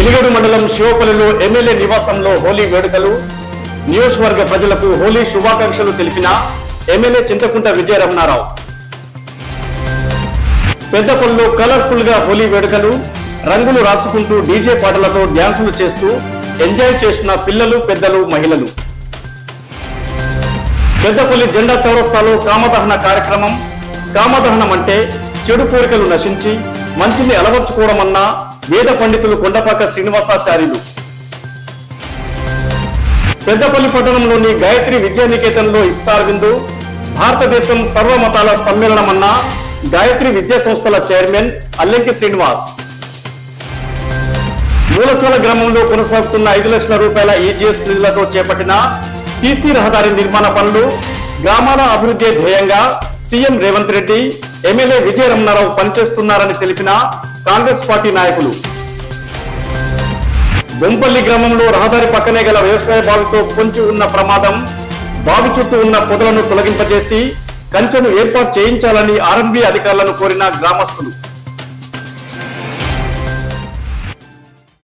వెలిగడు మండలం శివపల్లిలో ఎమ్మెల్యే నివాసంలో హోలీ వేడుకలు. నియోజకవర్గ ప్రజలకు హోలీ శుభాకాంక్షలు తెలిపిన ఎమ్మెల్యే చింతకుంట విజయరమణారావు. పెద్దపల్లిలో కలర్ఫుల్ గా హోలీ వేడుకలు. రంగులు రాసుకుంటూ డీజే పాటలతో డ్యాన్సులు చేస్తూ ఎంజాయ్ చేసిన పిల్లలు, పెద్దలు, మహిళలు. పెద్దపల్లి జెండా చౌరస్తాలో కామదహన కార్యక్రమం. కామదహనం అంటే చెడు కోరికలు నశించి మంచిని అలవర్చుకోవడమన్న వేద పండితులు కొండపాక శ్రీనివాసాచార్యులు. పెద్దపల్లి పట్టణంలోని గాయత్రి విద్యానికేతన్లో ఇఫ్తార్ విందు. భారతదేశం సర్వమతాల సమ్మేళనమన్న గాయత్రి విద్యా సంస్థల చైర్మన్ అల్లెంకి శ్రీనివాస్. మూలసాల గ్రామంలో కొనసాగుతున్న 5 లక్షల రూపాయల ఈజీఎస్ నిధులతో చేపట్టిన సీసీ రహదారి నిర్మాణ పనులు. గ్రామాల అభివృద్ధి ధ్యేయంగా సీఎం రేవంత్ రెడ్డి, ఎమ్మెల్యే విజయరమణారావు పనిచేస్తున్నారని తెలిపిన కాంగ్రెస్ పార్టీ నాయకులు. బొంపల్లి గ్రామంలో రహదారి పక్కనే గల వ్యవసాయ బావితో పొంచి ఉన్న ప్రమాదం. బావి చుట్టూ ఉన్న పొదలను తొలగింపజేసి కంచెను ఏర్పాటు చేయించాలని ఆర్ఎంబీ అధికారులను కోరిన గ్రామస్తులు.